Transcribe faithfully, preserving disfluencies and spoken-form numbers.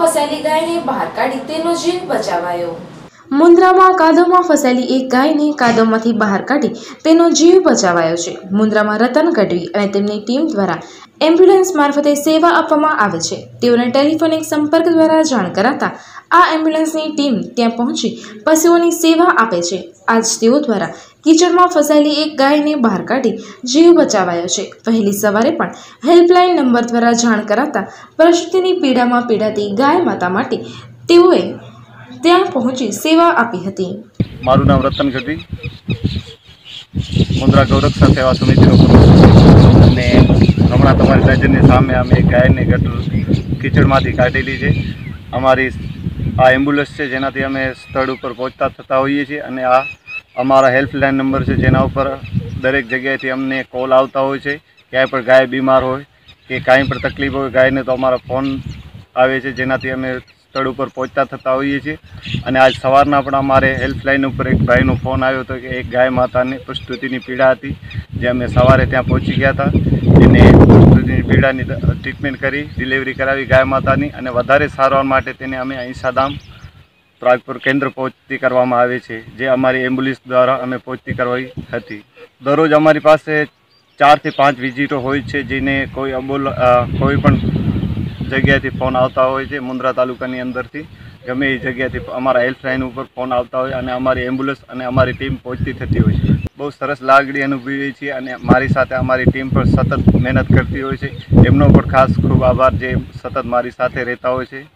ફસાયેલી ગાયને બહાર કાઢી તેનો જીવ બચાવાયો। મુન્દ્રામાં કાદવમાં ફસાયેલી એક ગાયને કાદવમાંથી બહાર કાઢી તેનો જીવ બચાવાયો છે। મુન્દ્રામાં રતન ગઢવી અને તેમની ટીમ દ્વારા એમ્બ્યુલન્સ મારફતે સેવા આપવામાં આવે છે। તેઓને ટેલિફોનિક સંપર્ક દ્વારા જાણ કરાતા આ એમ્બ્યુલન્સની ટીમ ત્યાં પહોંચી પશુઓની સેવા આપે છે। આજ તેઓ દ્વારા કીચડમાં ફસાયેલી એક ગાયને બહાર કાઢી જીવ બચાવાયો છે। વહેલી સવારે પણ હેલ્પલાઇન નંબર દ્વારા જાણ કરાતા પ્રસૂતિની પીડામાં પીડાતી ગાય માતા માટે તેઓએ ત્યાં પહોંચી સેવા આપી હતી। મારું નામ રતન ગઢવી, મુન્દ્રા ગૌરક્ષા સેવા સમિતિનો પ્રમુખ અને હમણાં તમારી નજરની સામે અમે એક ગાયને ગટર કીચડમાંથી કાઢેલી છે। અમારી આ એમ્બ્યુલન્સ છે જેનાથી અમે સ્થળ ઉપર પહોંચતા થતા હોઈએ છીએ અને આ અમારા હેલ્પલાઇન નંબર છે જેના ઉપર દરેક જગ્યાએથી અમને કોલ આવતા હોય છે। ક્યાંય પણ ગાય બીમાર હોય કે કાંઈ પણ તકલીફ હોય ગાયને તો અમારા ફોન આવે છે જેનાથી અમે સ્થળ ઉપર પહોંચતા થતા હોઈએ છીએ। અને આજ સવારના પણ અમારે હેલ્પલાઇન ઉપર એક ભાઈનો ફોન આવ્યો હતો કે એક ગાય માતાને પ્રસૂતિની પીડા હતી, જે અમે સવારે ત્યાં પહોંચી ગયા હતા। એને પ્રસૂતિની પીડાની ટ્રીટમેન્ટ કરી ડિલિવરી કરાવી ગાય માતાની અને વધારે સારવાર માટે તેને અમે અહીં સાદામ પ્રાગપુર કેન્દ્ર પહોંચતી કરવામાં આવે છે, જે અમારી એમ્બ્યુલન્સ દ્વારા અમે પહોંચતી કરવાઈ હતી। દરરોજ અમારી પાસે ચારથી પાંચ વિઝિટો હોય છે, જેને કોઈ અબોલ કોઈ પણ જગ્યાએથી ફોન આવતા હોય છે। મુન્દ્રા તાલુકાની અંદરથી ગમે એ જગ્યાએથી અમારા હેલ્પલાઇન ઉપર ફોન આવતા હોય અને અમારી એમ્બ્યુલન્સ અને અમારી ટીમ પહોંચતી થતી હોય છે। બહુ સરસ લાગણી અનુભવીએ છીએ અને મારી સાથે અમારી ટીમ પણ સતત મહેનત કરતી હોય છે। એમનો પણ ખાસ ખૂબ આભાર જે સતત મારી સાથે રહેતા હોય છે।